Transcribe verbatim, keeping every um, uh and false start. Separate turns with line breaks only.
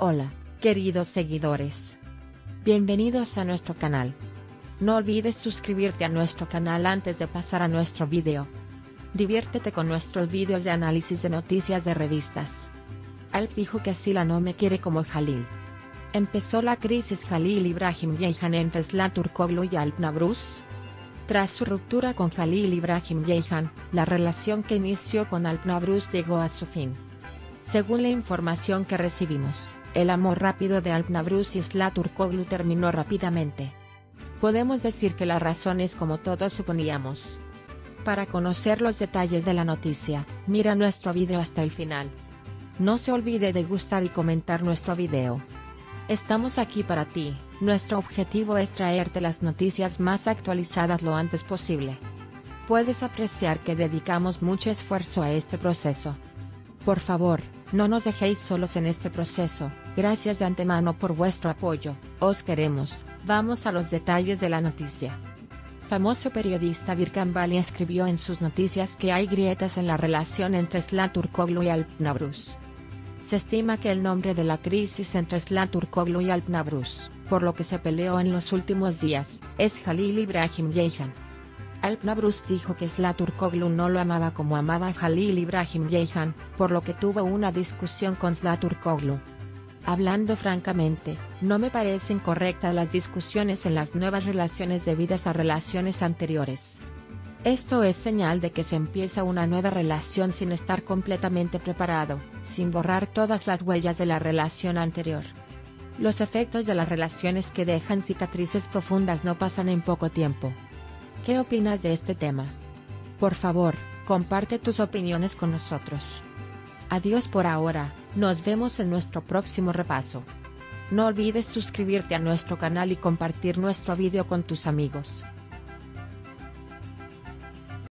Hola, queridos seguidores. Bienvenidos a nuestro canal. No olvides suscribirte a nuestro canal antes de pasar a nuestro video. Diviértete con nuestros vídeos de análisis de noticias de revistas. Alp dijo que Sila no me quiere como Jalil. ¿Empezó la crisis Jalil Ibrahim Ceyhan entre Zlatan Turkoglu y Alp Navruz? Tras su ruptura con Jalil Ibrahim Ceyhan, la relación que inició con Alp Navruz llegó a su fin. Según la información que recibimos, el amor rápido de Alp Navruz y Zlatan Turkoglu terminó rápidamente. Podemos decir que la razón es como todos suponíamos. Para conocer los detalles de la noticia, mira nuestro video hasta el final. No se olvide de gustar y comentar nuestro video. Estamos aquí para ti, nuestro objetivo es traerte las noticias más actualizadas lo antes posible. Puedes apreciar que dedicamos mucho esfuerzo a este proceso. Por favor, no nos dejéis solos en este proceso, gracias de antemano por vuestro apoyo, os queremos. Vamos a los detalles de la noticia. Famoso periodista Birkan Bali escribió en sus noticias que hay grietas en la relación entre Zlatan Turkoglu y Alp Navruz. Se estima que el nombre de la crisis entre Zlatan Turkoglu y Alp Navruz, por lo que se peleó en los últimos días, es Jalil Ibrahim Ceyhan. Alp Navruz dijo que Zlatan Turkoglu no lo amaba como amaba a Jalil Ibrahim Ceyhan, por lo que tuvo una discusión con Zlatan Turkoglu. Hablando francamente, no me parecen correctas las discusiones en las nuevas relaciones debidas a relaciones anteriores. Esto es señal de que se empieza una nueva relación sin estar completamente preparado, sin borrar todas las huellas de la relación anterior. Los efectos de las relaciones que dejan cicatrices profundas no pasan en poco tiempo. ¿Qué opinas de este tema? Por favor, comparte tus opiniones con nosotros. Adiós por ahora, nos vemos en nuestro próximo repaso. No olvides suscribirte a nuestro canal y compartir nuestro video con tus amigos.